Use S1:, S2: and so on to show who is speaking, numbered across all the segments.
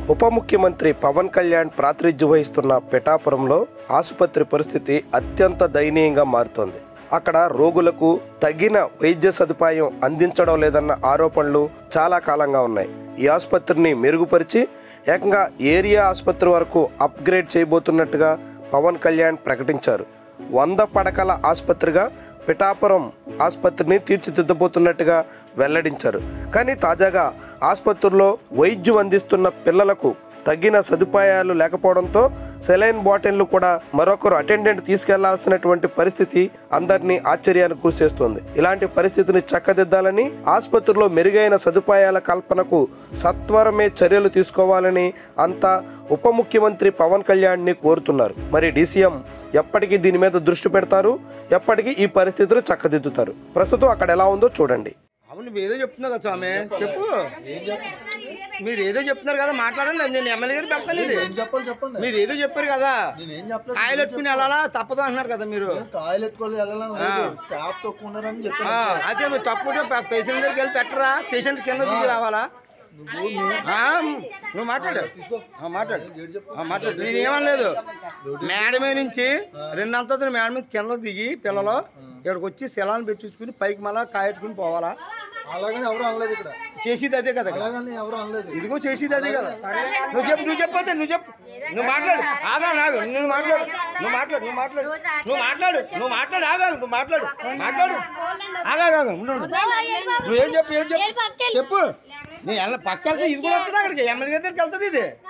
S1: ఉప ముఖ్యమంత్రి పవన్ కళ్యాణ్ ప్రాతినిధ్యం వహిస్తున్న పిఠాపురంలో ఆసుపత్రి పరిస్థితి అత్యంత దయనీయంగా మారుతోంది. అక్కడ రోగులకు తగిన వైద్య సదుపాయం అందించడం లేదన్న ఆరోపణలు చాలా కాలంగా ఉన్నాయి. ఈ ఆసుపత్రిని మెరుగుపరిచి ఏకంగా ఏరియా ఆసుపత్రి వరకు అప్గ్రేడ్ చేయబోతున్నట్టుగా పవన్ కళ్యాణ్ ప్రకటించారు. 100 పడకల ఆసుపత్రిగా పిఠాపురం ఆసుపత్రిని తీర్చిదిద్దబోతున్నట్టుగా వెల్లడించారు. కానీ తాజాగా ఆసుపత్రిలో వైద్యం అందిస్తున్న పిల్లలకు తగిన సదుపాయాలు లేకపోవడంతో సెలైన్ బాటిళ్లు కూడా మరొకరు అటెండెంట్ తీసుకెళ్లాల్సినటువంటి పరిస్థితి అందరినీ ఆశ్చర్యానికి గురిచేస్తోంది. ఇలాంటి పరిస్థితిని చక్కదిద్దాలని, ఆసుపత్రిలో మెరుగైన సదుపాయాల కల్పనకు సత్వరమే చర్యలు తీసుకోవాలని అంతా ఉప ముఖ్యమంత్రి పవన్ కళ్యాణ్ని కోరుతున్నారు. మరి డీసీఎం ఎప్పటికీ దీని మీద దృష్టి పెడతారు, ఎప్పటికీ ఈ పరిస్థితులు చక్కదిద్దుతారు. ప్రస్తుతం అక్కడ ఎలా ఉందో చూడండి.
S2: అవును, మీరు ఏదో చెప్తున్నారు కదా స్వామి, చెప్పు. మీరు ఏదో చెప్తున్నారు కదా, మాట్లాడండి. నేను ఎమ్మెల్యే గారు పెడతాను. ఇది చెప్పండి. మీరు ఏదో చెప్పారు కదా, కాయలు ఎట్టుకుని వెళ్ళాలా తప్పదు అంటున్నారు కదా. మీరు
S3: కాయలు ఎట్టుకోవాలి, స్టాఫ్ తక్కువ ఉన్నారని చెప్పారు.
S2: అదే మీరు తప్పు పేషెంట్ దగ్గరికి వెళ్ళి పెట్టరా, పేషెంట్ కింద దిగి రావాలా? నువ్వు మాట్లాడు. నేనేమనలేదు. మేడమే నుంచి 2 అంతస్తుల మేడ మీద కింద దిగి పిల్లలు ఇక్కడికి వచ్చి సెలాన్ని పెట్టించుకుని పైకి మళ్ళా కాయట్టుకుని పోవాలా?
S3: అలాగని ఎవరు అనలేదు. ఇక్కడ
S2: చేసేది అదే కదా.
S3: ఎవరు అనలేదు.
S2: ఇదిగో చేసేది అదే కదా. నువ్వు చెప్పు. నువ్వు మాట్లాడు. నువ్వేం చెప్పు. నీ పక్క ఇది కూడా వస్తుంది. అక్కడికి ఎమ్మెల్యే దగ్గరికి వెళ్తుంది.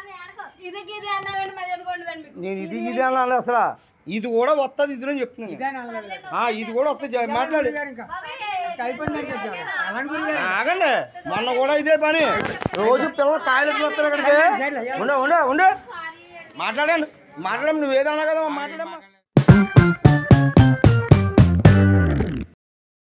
S2: నేను ఇది అనాలి అసలు. ఇది కూడా వస్తుంది. ఇది చెప్తున్నాను. ఇది కూడా వస్తుంది. మాట్లాడు. ఆగండి. మొన్న కూడా ఇదే పని. రోజు పిల్లలు కాయలు వస్తారు ఇక్కడికి. ఉండు. మాట్లాడండి. నువ్వేదన్నా కదా, మాట్లాడమ్మా.